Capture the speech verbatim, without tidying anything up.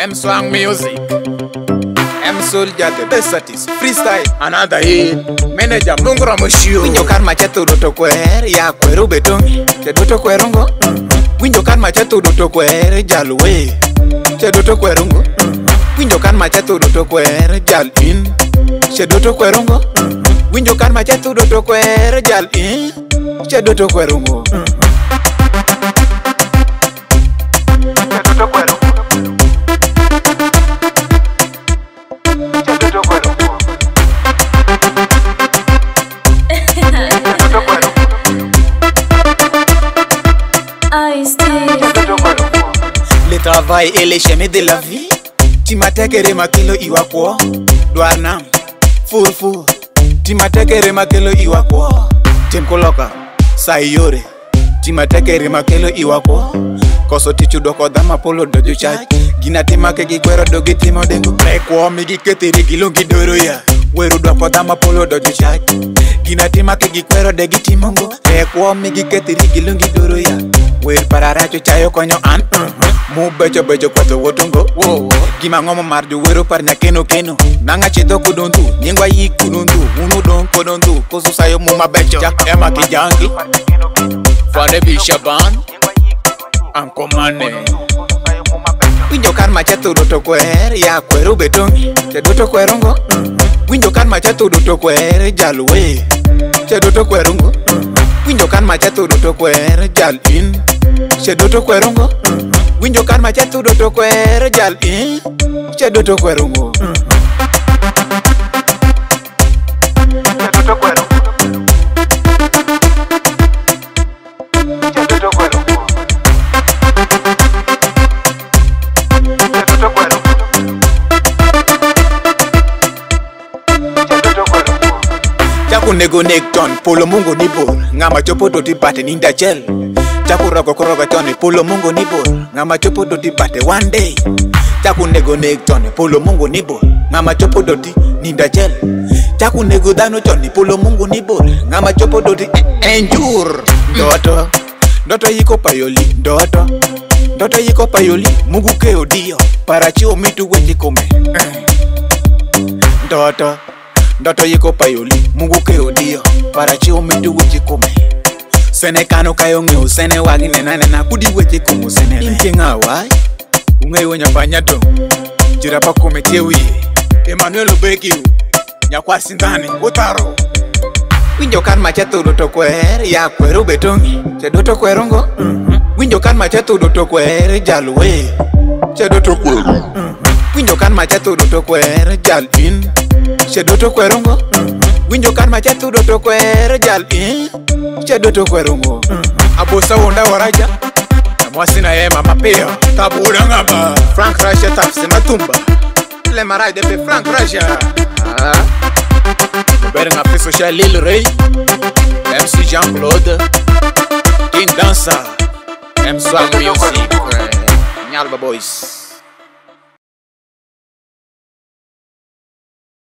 M swang music, M soldier the best artist, freestyle, another hit, manager Mungra Moshio. Winjo kan machetu Doto kwer, ya kweru betongi, che Doto kwerungo. Winjo kan machetu Doto kwer, jalwe, che Doto kwerungo. Winjo kan machetu Doto kwer, jal in, che Doto kwerungo. Winjo kan machetu Doto kwer, jal in, che Doto kwerungo. Le travail et les chemins de la vie. Timatekere makelo iwakwo Dwarnam Furfu Timatekere makelo iwakwo Timkoloka Sayore Timatekere makelo iwakwo Koso tichu doko dama polo dojo chach Gina tima ke gikwero dogi timo dengu Rekwo migi ketiri gilungi doro ya Weru doko dama polo dojo chach Gina tima ke gikwero degi timongo Rekwo migi ketiri gilungi doro ya Weru pararacho chayo konyo an Mu becho becho kwato wotungo Gima ngomo marju weru parnya keno keno Nanga chito kuduntu Nyengwa yi kuduntu Unu don kuduntu Kosu sayo muma becho Jak ema kijangi Fanebi Shaban Anko Mane Winjo kan machetu Doto kwer Ya kweru betongi Che Doto kwerungo Winjo kan machetu Doto kwer Jalwe Che Doto kwerungo Winjo kan machetu Doto kwer Jal in Che Doto kwerungo Winjo kan machetu Doto kwer Jal in Che Doto kwerungo Che Doto kwerungo Che Doto kwerungo Chaku nego nekton, polo mungo nibor Ngama chopo doti bate ninda chel Chaku rogo koroga tone, polo mungo nibor Ngama chopo doti bate one day Chaku nego nekton, polo mungo nibor Ngama chopo doti ninda chel Chaku nego dano chone, polo mungo nibor Ngama chopo doti enjur Doto, Doto yiko payoli Doto, Doto yiko payoli Mungu keo dio, parachio mitu wechi kome Doto Doto yiko payoli, Mungu keo dio Parachio mitu wechi kome Sene kano kayo ngeo, sene wagi nena nena Kudi wechi kumu sene le Imke nga wai Ungai wanya banyato Jirapa kome tewi Emmanuel Obekiu Nyakwa sindani, utaro Winjo kan machetu Doto kwer Ya kweru betongi Che Doto kwerungo Winjo kan machetu Doto kwer Jalwe Che Doto kweru Winjo kan machetu Doto kwer Jal in Che Doto kwerungo Winjo kan machetu Doto kwer Jal in Che Doto kwerungo Abosa wonda waraja Mwasina ye mama peo Tabuda ngaba Frank Rasha tafse matumba Le marai de pe Frank Rasha Bere nga peso cha Lil Ray M C Jean-Claude King Dansa M Swang Music Nyalba Boys